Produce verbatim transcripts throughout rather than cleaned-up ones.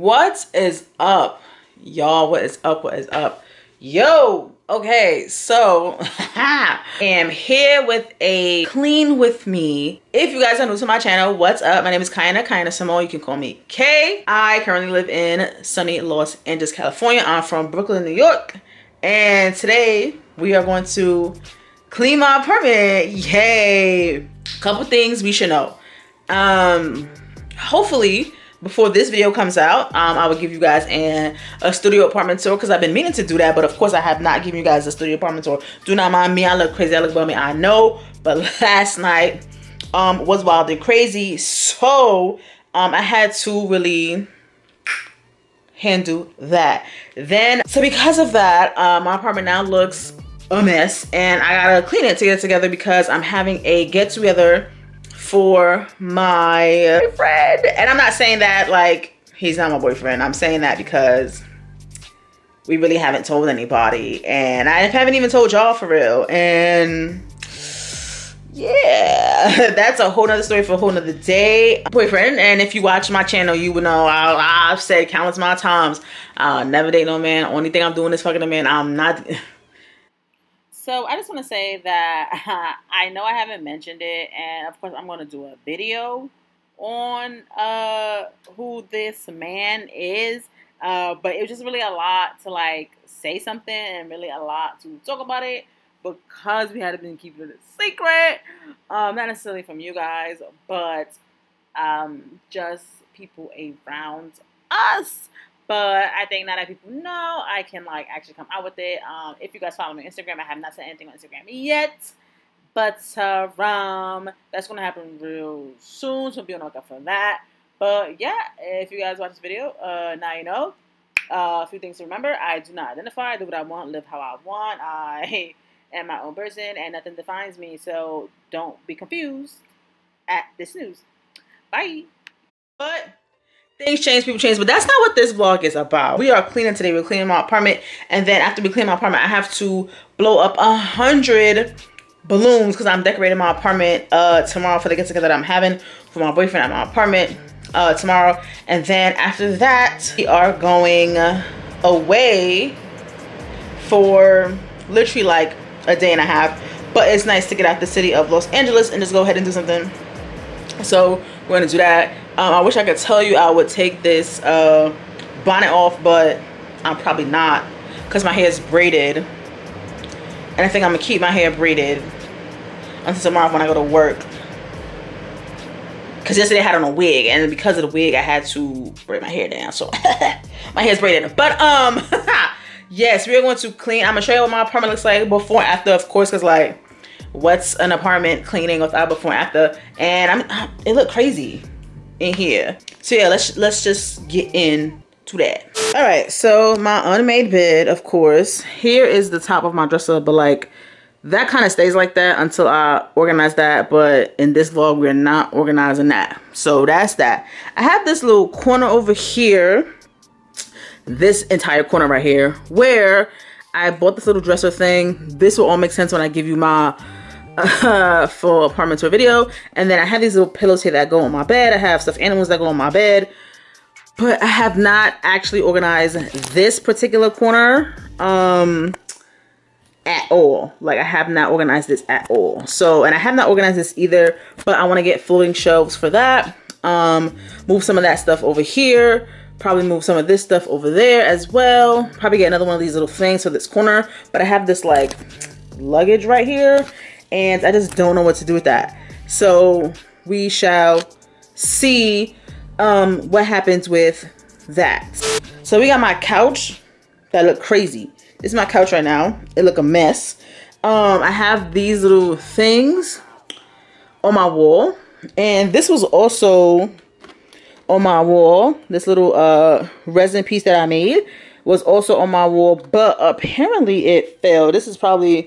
What is up, y'all? What is up? What is up? Yo, okay, so I am here with a clean with me. If you guys are new to my channel, what's up? My name is Kyanna, TheKyannaSimone. You can call me Kay. I currently live in sunny Los Angeles, California. I'm from Brooklyn, New York. And today we are going to clean my apartment. Yay! Couple things we should know. Um, hopefully, before this video comes out, um, I will give you guys an, a studio apartment tour because I've been meaning to do that, but of course I have not given you guys a studio apartment tour. Do not mind me, I look crazy, I look bummy, I know, but last night um, was wild and crazy, so um, I had to really handle that. Then, so because of that, uh, my apartment now looks a mess, and I gotta clean it to get it together because I'm having a get-together for my boyfriend. And I'm not saying that like he's not my boyfriend. I'm saying that because we really haven't told anybody, and I haven't even told y'all for real. And yeah, that's a whole nother story for a whole nother day. Boyfriend, and if you watch my channel, you would know I, I've said countless amount of times, I'll never date no man. Only thing I'm doing is fucking a man. I'm not. So I just want to say that uh, I know I haven't mentioned it, and of course I'm going to do a video on uh, who this man is, uh, but it was just really a lot to like say something and really a lot to talk about it because we had been keeping it a secret, um, not necessarily from you guys, but um, just people around us. But I think now that people know, I can like actually come out with it. Um, if you guys follow me on Instagram, I have not said anything on Instagram yet. But uh, um, that's going to happen real soon. So be on the lookout for that. But yeah, if you guys watch this video, uh, now you know. Uh, a few things to remember. I do not identify. I do what I want. Live how I want. I am my own person. And nothing defines me. So don't be confused at this news. Bye. But things change, people change, but that's not what this vlog is about. We are cleaning today. We're cleaning my apartment, and then after we clean my apartment, I have to blow up a hundred balloons because I'm decorating my apartment uh, tomorrow for the get-together that I'm having for my boyfriend at my apartment uh, tomorrow. And then after that, we are going away for literally like a day and a half. But it's nice to get out the city of Los Angeles and just go ahead and do something. So we're gonna do that. Um, I wish I could tell you I would take this uh, bonnet off, but I'm probably not because my hair is braided. And I think I'm gonna keep my hair braided until tomorrow when I go to work. Because yesterday I had on a wig, and because of the wig I had to braid my hair down. So my hair's braided. But um, yes, we're going to clean. I'm gonna show you what my apartment looks like before and after, of course, because like, what's an apartment cleaning without before and after? And I'm, it looked crazy in here. So yeah, let's let's just get into that. All right, so my unmade bed, of course. Here is the top of my dresser, but like that kind of stays like that until I organize that. But in this vlog, we're not organizing that. So that's that. I have this little corner over here, this entire corner right here, where I bought this little dresser thing. This will all make sense when I give you my Uh, full apartment tour video. And then I have these little pillows here that go on my bed. I have stuffed animals that go on my bed, but I have not actually organized this particular corner um at all. Like I have not organized this at all. So, and I have not organized this either, but I want to get floating shelves for that. Um move some of that stuff over here, probably move some of this stuff over there as well. Probably get another one of these little things for this corner. But I have this like luggage right here, and I just don't know what to do with that. So we shall see um, what happens with that. So we got my couch that look crazy. This is my couch right now. It look a mess. Um, I have these little things on my wall. And this was also on my wall. This little uh, resin piece that I made was also on my wall. But apparently it fell. This is probably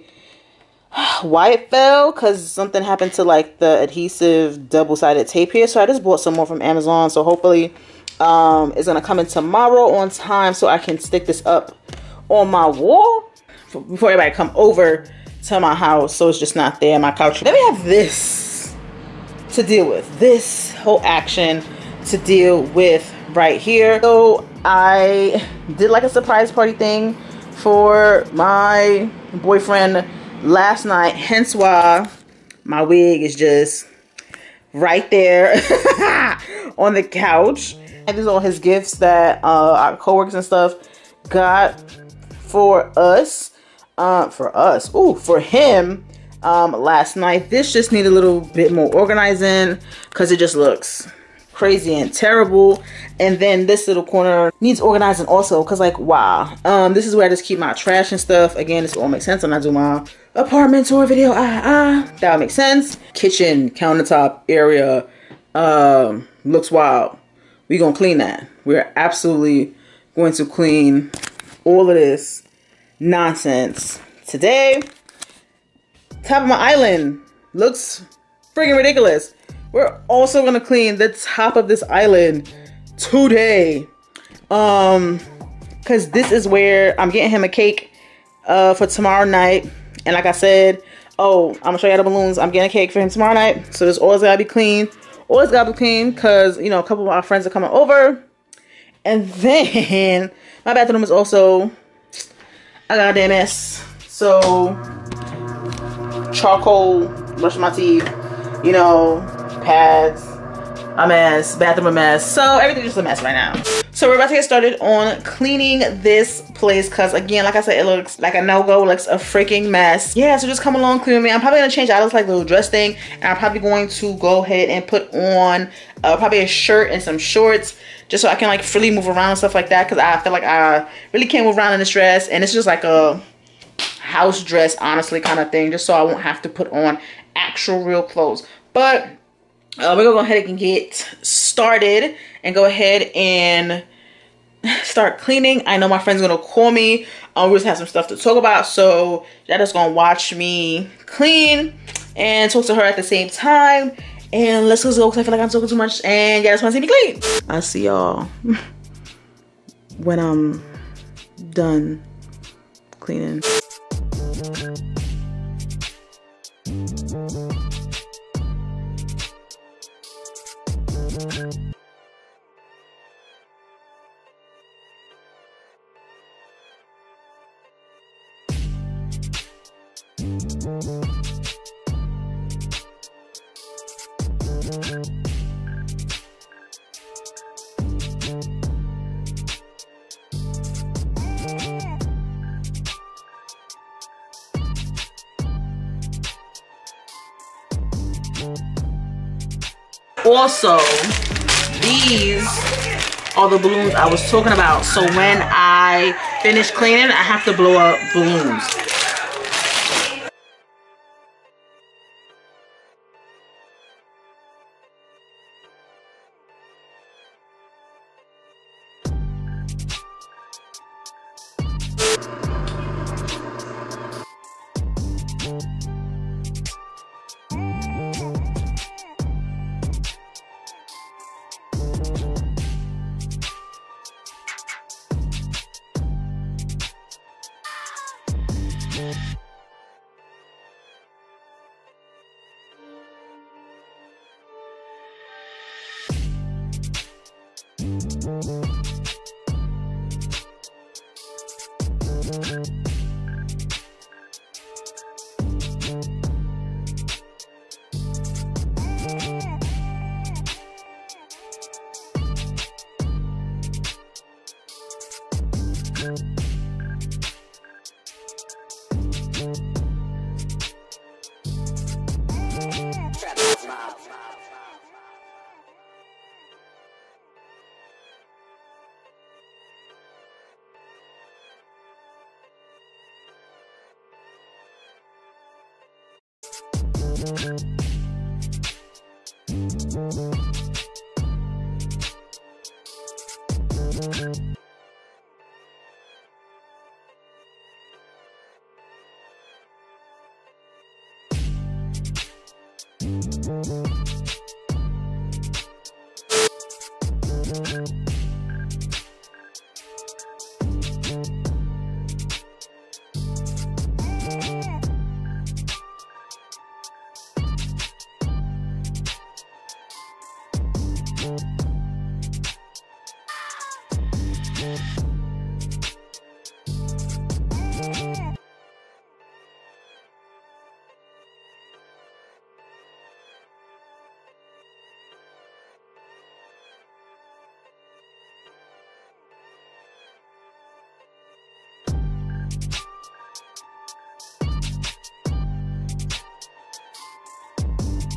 why it fell, because something happened to like the adhesive double-sided tape here. So I just bought some more from Amazon, so hopefully um it's gonna come in tomorrow on time so I can stick this up on my wall for, before everybody come over to my house, so it's just not there. My couch. Then we have this to deal with, this whole action to deal with right here. So I did like a surprise party thing for my boyfriend last night, hence why my wig is just right there on the couch. And these are all his gifts that uh, our coworkers and stuff got for us, uh, for us, ooh, for him um, last night. This just needs a little bit more organizing because it just looks crazy and terrible. And then this little corner needs organizing also because, like, wow, um this is where I just keep my trash and stuff. Again, this all makes sense. I'm not doing my apartment tour video. Ah ah that would make sense. Kitchen countertop area um looks wild. We're gonna clean that. We're absolutely going to clean all of this nonsense today. Top of my island looks freaking ridiculous. We're also gonna clean the top of this island today. Um, cause this is where I'm getting him a cake uh for tomorrow night. And like I said, oh, I'm gonna show you the balloons. I'm getting a cake for him tomorrow night. So this always gotta be clean. Always gotta be clean because, you know, a couple of our friends are coming over. And then my bathroom is also a goddamn mess. So charcoal, brushing my teeth, you know, pads, a mess, bathroom a mess. So everything's just a mess right now. So we're about to get started on cleaning this place because, again, like I said, it looks like a no-go, looks a freaking mess. Yeah, so just come along, clean with me. I'm probably gonna change out this like little dress thing, and I'm probably going to go ahead and put on uh, probably a shirt and some shorts just so I can like freely move around and stuff like that, because I feel like I really can't move around in this dress, and it's just like a house dress, honestly, kind of thing, just so I won't have to put on actual real clothes. But Uh, we're gonna go ahead and get started and go ahead and start cleaning. I know my friend's gonna call me. Um, we just have some stuff to talk about, so y'all just gonna watch me clean and talk to her at the same time. And let's just go because I feel like I'm talking too much and y'all just wanna see me clean. I'll see y'all when I'm done cleaning. Also, these are the balloons I was talking about. So when I finish cleaning, I have to blow up balloons.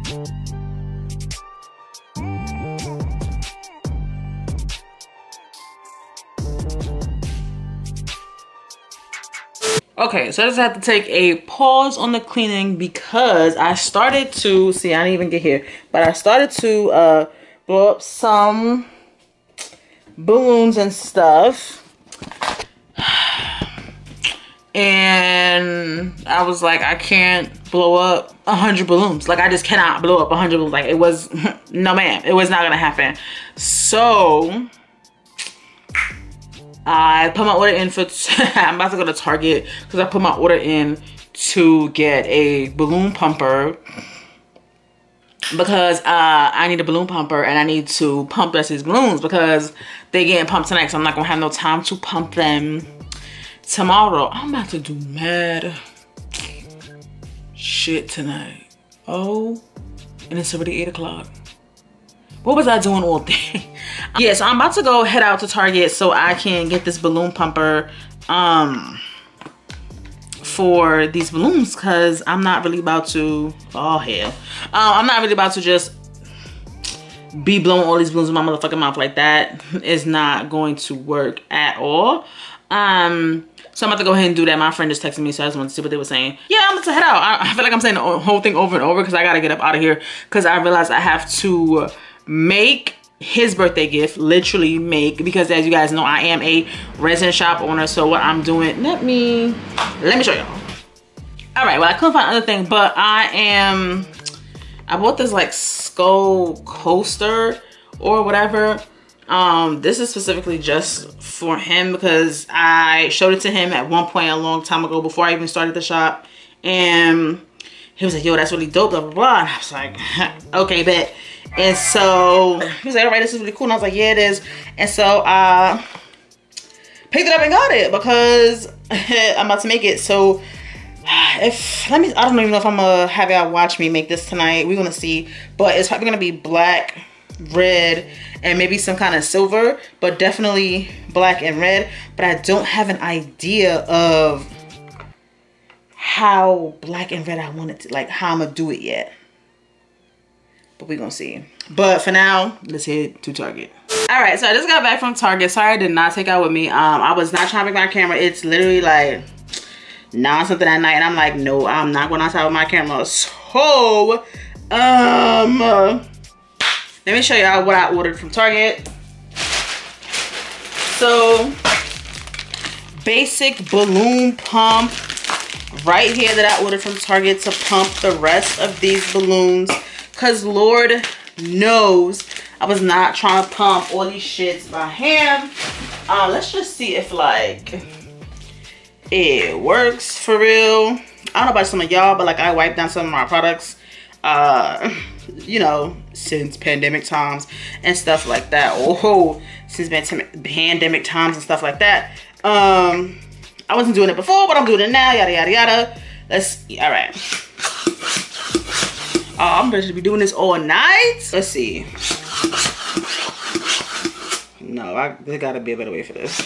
Okay, so I just have to take a pause on the cleaning because I started to, see, I didn't even get here, but I started to uh, blow up some balloons and stuff. And I was like, I can't blow up a hundred balloons. Like, I just cannot blow up a hundred balloons. Like, it was, no ma'am, it was not gonna happen. So I put my order in for, I'm about to go to Target because I put my order in to get a balloon pumper because uh, I need a balloon pumper and I need to pump the rest of these balloons because they getting pumped tonight, so I'm not gonna have no time to pump them tomorrow. I'm about to do mad shit tonight. Oh, and it's already eight o'clock. What was I doing all day? Yeah, so I'm about to go head out to Target so I can get this balloon pumper um, for these balloons because I'm not really about to, oh hell. Uh, I'm not really about to just be blowing all these balloons in my motherfucking mouth like that. It's not going to work at all. Um, so I'm about to go ahead and do that. My friend just texted me, so I just wanted to see what they were saying. Yeah, I'm about to head out. I, I feel like I'm saying the whole thing over and over because I gotta get up out of here because I realized I have to make his birthday gift, literally make, because as you guys know, I am a resin shop owner. So what I'm doing, let me, let me show y'all. All right, well, I couldn't find other thing, but I am, I bought this like skull coaster or whatever. Um, this is specifically just for him because I showed it to him at one point a long time ago before I even started the shop. And he was like, yo, that's really dope, blah, blah, blah. And I was like, okay, bet. And so he was like, all right, this is really cool. And I was like, yeah, it is. And so I uh, picked it up and got it because I'm about to make it. So if, let me, I don't even know if I'm gonna have y'all watch me make this tonight. We're gonna see. But it's probably gonna be black, red, and maybe some kind of silver, but definitely black and red. But I don't have an idea of how black and red I want it to, like how I'm gonna do it yet. But we're gonna see. But for now, let's head to Target. All right, so I just got back from Target. Sorry I did not take out with me. Um, I was not trying to bring my camera. It's literally like nine something at night, and I'm like, no, I'm not going outside with my camera. So, um, uh, let me show y'all what I ordered from Target. So, basic balloon pump right here that I ordered from Target to pump the rest of these balloons. Cause Lord knows I was not trying to pump all these shits by hand. Uh, let's just see if like it works for real. I don't know about some of y'all, but like I wiped down some of my products, uh, you know, since pandemic times and stuff like that. Oh, since pandemic times and stuff like that. Um, I wasn't doing it before, but I'm doing it now. Yada yada yada. Let's see. All right. Oh, I'm going to be doing this all night. Let's see. No, I, there gotta be a better way for this.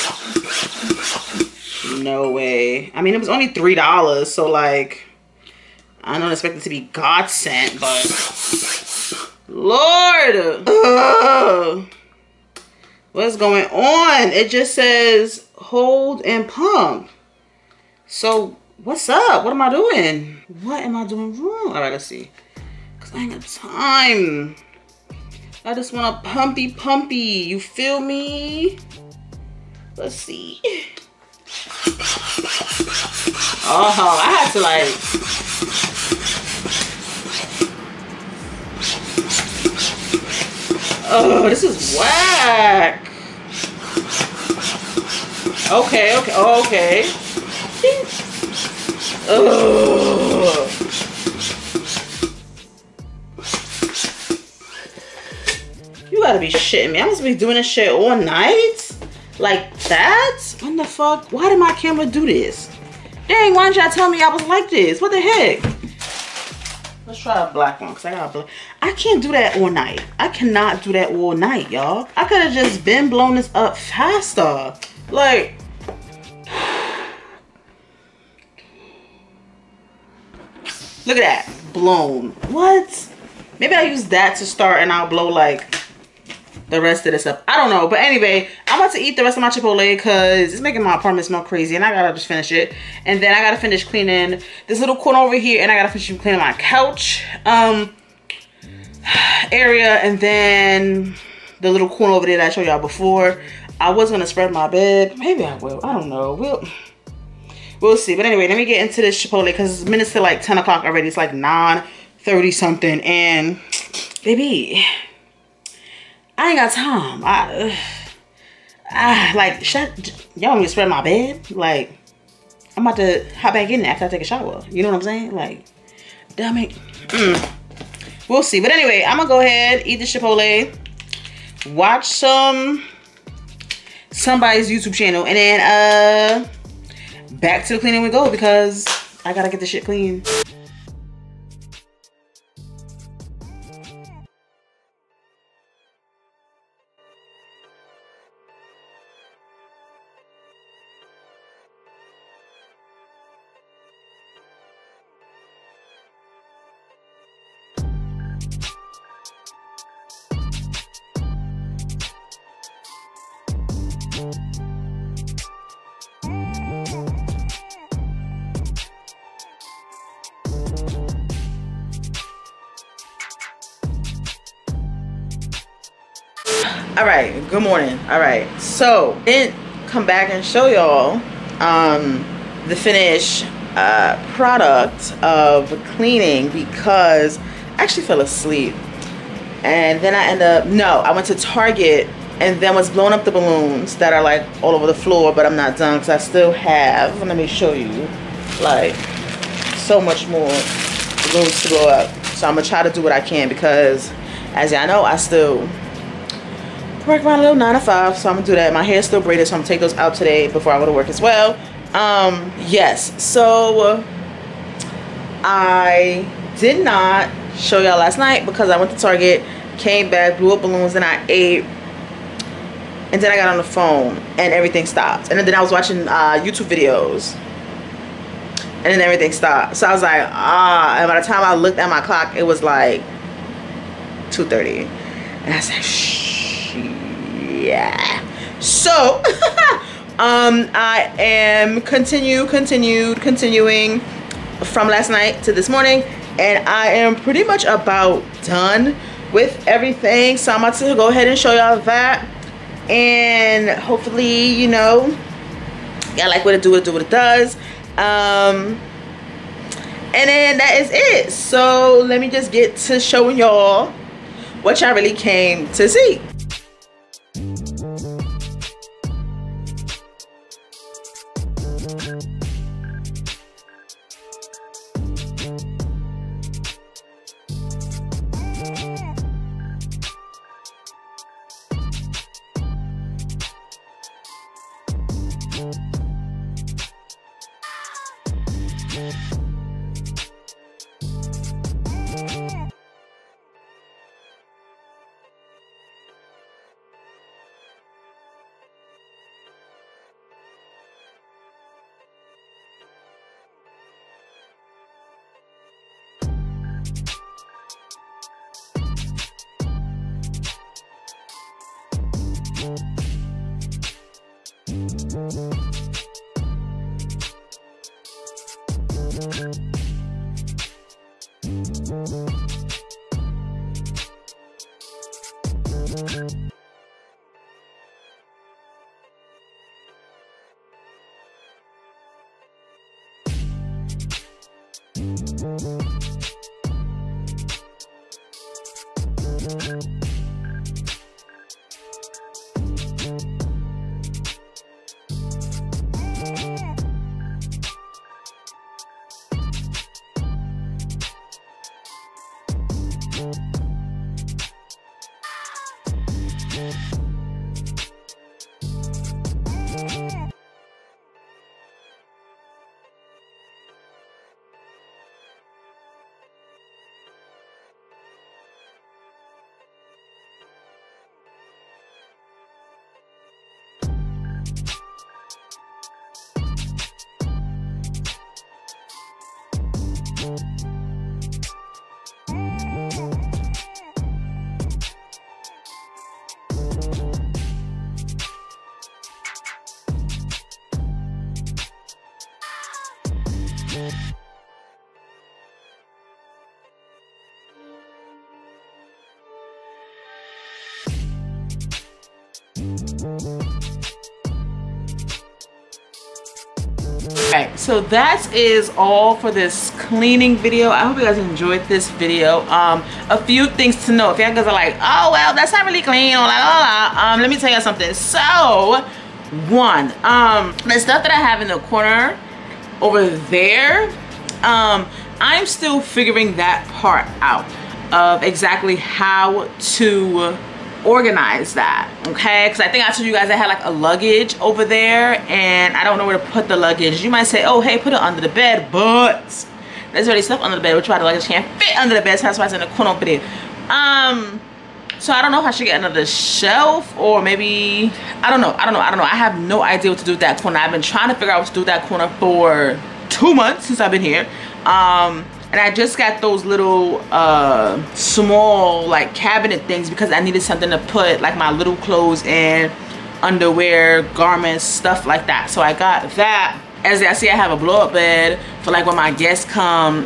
No way. I mean, it was only three dollars, so like, I don't expect it to be God sent, but Lord, ugh. What's going on? It just says hold and pump. So what's up? What am I doing? What am I doing wrong? All right, let's see. Cause I ain't got time. I just want a pumpy pumpy. You feel me? Let's see. Oh, I had to like. Oh, this is whack. Okay, okay, okay. Ugh. You gotta be shitting me. I must be doing this shit all night? Like that? What the fuck? Why did my camera do this? Dang, why didn't y'all tell me I was like this? What the heck? Let's try a black one, because I got a black. I can't do that all night. I cannot do that all night, y'all. I could have just been blown this up faster. Like, Look at that. Blown. What? Maybe I'll use that to start and I'll blow like the rest of this up. I don't know. But anyway, I'm about to eat the rest of my Chipotle because it's making my apartment smell crazy. And I gotta just finish it. And then I gotta finish cleaning this little corner over here. And I gotta finish cleaning my couch um, area. And then the little corner over there that I showed y'all before. I was gonna spread my bed. Maybe I will. I don't know. We'll, we'll see. But anyway, let me get into this Chipotle because it's minutes to like ten o'clock already. It's like nine thirty something. And baby, I ain't got time. I, uh, I like, shut, y'all want me to spread my bed? Like, I'm about to hop back in there after I take a shower. You know what I'm saying? Like, damn it. Mm. We'll see. But anyway, I'm gonna go ahead, eat the Chipotle, watch some, somebody's YouTube channel, and then, uh, back to the cleaning we go because I gotta get the shit clean. All right, good morning. All right, so I didn't come back and show y'all um the finished uh product of cleaning because I actually fell asleep, and then I ended up no I went to Target and then was blowing up the balloons that are like all over the floor, but I'm not done because I still have, let me show you, like so much more balloons to blow up. So I'm gonna try to do what I can because as y'all know, I still work around a little nine to five, so I'm gonna do that. My hair's still braided, so I'm gonna take those out today before I go to work as well. Um, yes, so I did not show y'all last night because I went to Target, came back, blew up balloons, and I ate, and then I got on the phone and everything stopped. And then I was watching uh, YouTube videos, and then everything stopped. So I was like, ah, and by the time I looked at my clock, it was like two thirty, and I said, shh. Yeah, so um I am continue continued continuing from last night to this morning, and I am pretty much about done with everything. So I'm about to go ahead and show y'all that, and hopefully, you know, y'all like what it do, it do what it does. Um and then that is it. So let me just get to showing y'all what y'all really came to see. Alright, so that is all for this cleaning video. I hope you guys enjoyed this video. Um, a few things to know. If you guys are like, oh well, that's not really clean, or la la la, um, let me tell you something. So, one, um, the stuff that I have in the corner over there, um, I'm still figuring that part out of exactly how to organize that, okay? Because I think I told you guys I had like a luggage over there and I don't know where to put the luggage. You might say, oh hey, put it under the bed, but there's already stuff under the bed, which why the luggage can't fit under the bed, so that's why it's in the corner over there. Um so I don't know if I should get another shelf, or maybe I don't know I don't know I don't know I have no idea what to do with that corner. I've been trying to figure out what to do with that corner for two months since I've been here. Um And I just got those little uh, small like cabinet things because I needed something to put like my little clothes in, underwear, garments, stuff like that. So I got that. As I see, I have a blow up bed for like when my guests come.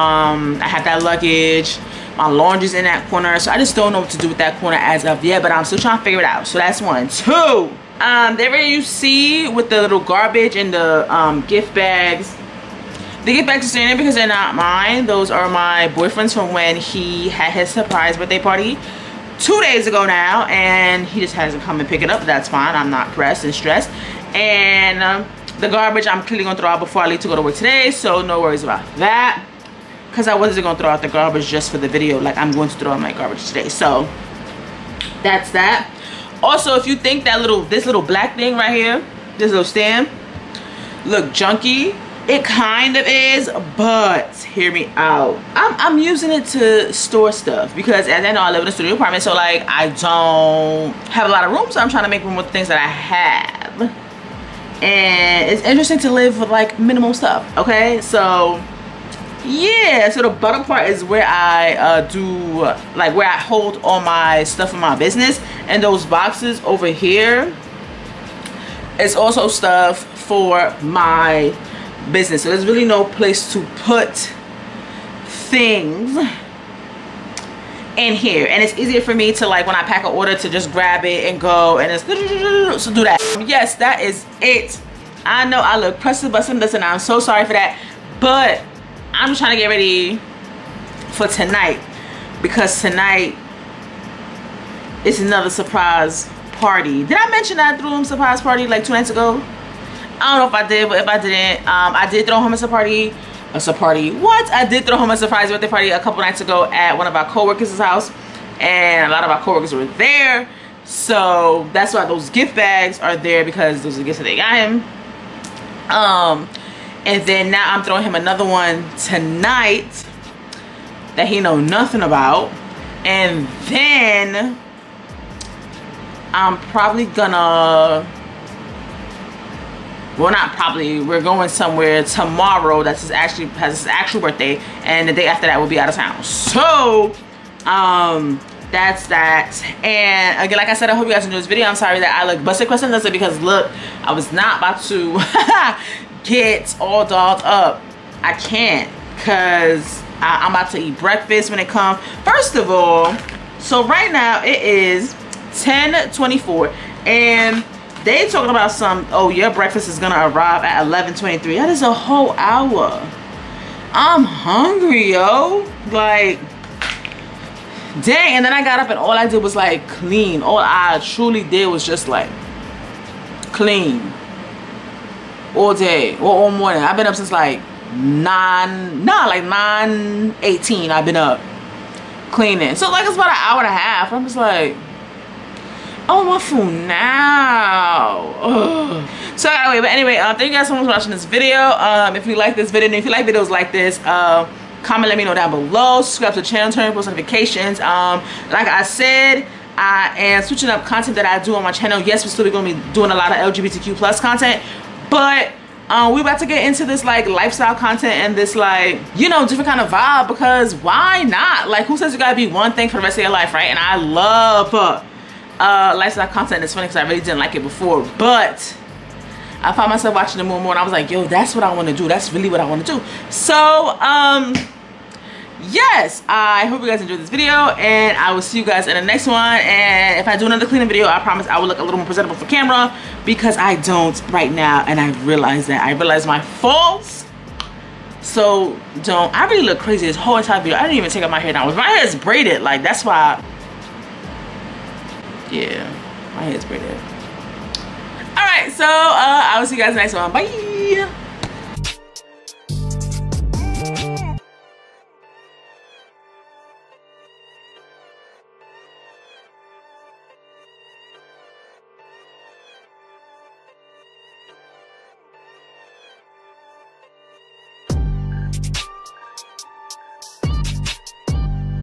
Um, I have that luggage. My laundry's in that corner. So I just don't know what to do with that corner as of yet, but I'm still trying to figure it out. So that's one. Two, um, there you see with the little garbage and the um, gift bags. The gift bags are staying in because they're not mine. Those are my boyfriend's from when he had his surprise birthday party two days ago now, and he just hasn't come and pick it up. That's fine. I'm not pressed and stressed. And um, the garbage I'm clearly gonna throw out before I leave to go to work today, so no worries about that. Because I wasn't gonna throw out the garbage just for the video. Like, I'm going to throw out my garbage today. So that's that. Also, if you think that little this little black thing right here, this little stand, look junky, it kind of is, but hear me out. I'm, I'm using it to store stuff because, as I know, I live in a studio apartment, so like I don't have a lot of room, so I'm trying to make room with the things that I have. And it's interesting to live with like minimal stuff, okay? So yeah, so the bottom part is where I uh, do, like where I hold all my stuff in my business, and those boxes over here is also stuff for my business. So there's really no place to put things in here, and it's easier for me to, like, when I pack an order, to just grab it and go and it's so do that. Yes, that is it. I know I look pressed, busting this, and I'm so sorry for that, but I'm just trying to get ready for tonight, because tonight is another surprise party. Did I mention that I threw him a surprise party like two nights ago? I don't know if I did, but if I didn't, um, I did throw him a party. A party. What? I did throw him a surprise birthday party a couple nights ago at one of our co-workers' house, and a lot of our co-workers were there. So that's why those gift bags are there, because those are the gifts that they got him. Um, and then now I'm throwing him another one tonight that he know nothing about, and then I'm probably gonna. Well, not probably. We're going somewhere tomorrow. That's his actually has his actual birthday, and the day after that we'll be out of town. So, um, that's that. And again, like I said, I hope you guys enjoyed this video. I'm sorry that I look busted question this because look, I was not about to get all dolled up. I can't, cause I, I'm about to eat breakfast when it comes. First of all, so right now it is ten twenty-four, and they talking about some, oh, your breakfast is gonna arrive at eleven twenty-three. That is a whole hour. I'm hungry, yo. Like, dang. And then I got up and all I did was like clean. All I truly did was just like clean all day or all morning. I've been up since like nine, nah, like nine eighteen. I've been up cleaning. So like it's about an hour and a half. I'm just like, oh, my food now. Ugh. So anyway, but anyway, uh, thank you guys so much for watching this video. Um, if you like this video, and if you like videos like this, uh, comment, let me know down below. Subscribe to the channel, turn on post notifications. Um, like I said, I am switching up content that I do on my channel. Yes, we're still going to be doing a lot of L G B T Q plus content, but um, we're about to get into this like lifestyle content and this like, you know, different kind of vibe, because why not? Like, who says you gotta be one thing for the rest of your life, right? And I love uh, uh lifestyle content. It's funny because I really didn't like it before, but I found myself watching it more and more, and I was like, yo, that's what I want to do. That's really what I want to do. So um yes, I hope you guys enjoyed this video, and I will see you guys in the next one. And if I do another cleaning video, I promise I will look a little more presentable for camera, because I don't right now, and I realize that. I realize my faults. So don't, I really look crazy this whole entire video. I didn't even take out my hair down. My hair is braided, like that's why. Yeah, my hair is braided. All right, so uh, I will see you guys next one. Bye.